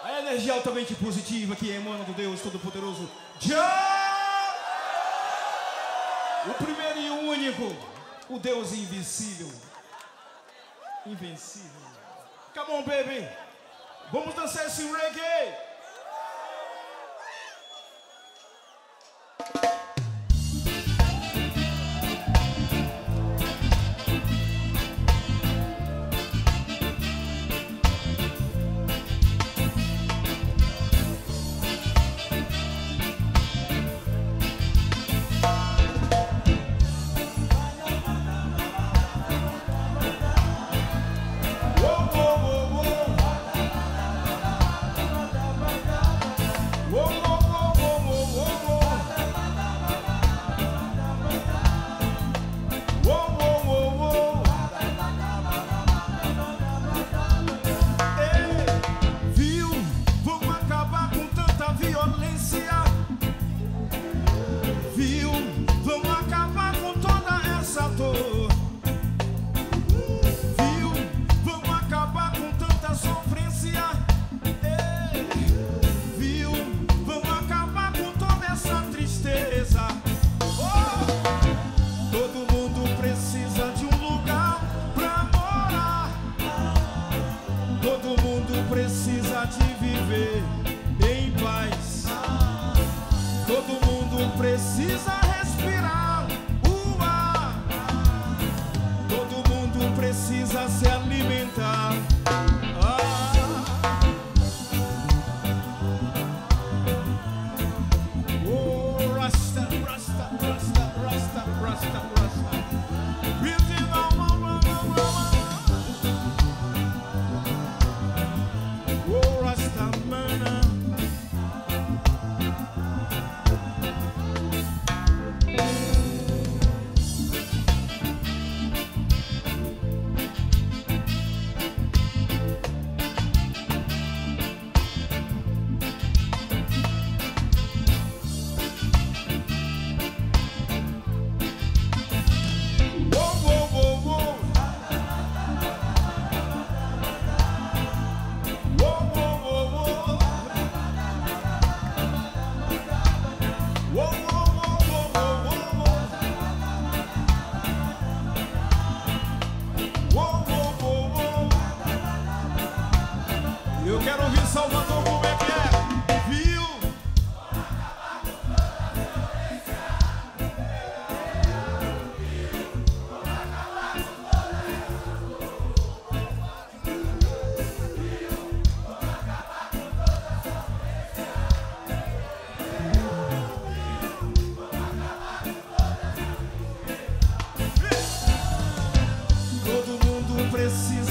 A energia altamente positiva que emana do Deus Todo-Poderoso, Já! O primeiro e único, o Deus invisível, invencível. Come on, baby. Vamos dançar esse reggae. Precisa de viver em paz. Todo mundo precisa respirar o ar. Todo mundo precisa se alimentar. Oh, Rasta, Rasta, Rasta, Rasta, Rasta, Rasta. Eu quero ouvir Salvador, como é que é? Viu? Todo mundo precisa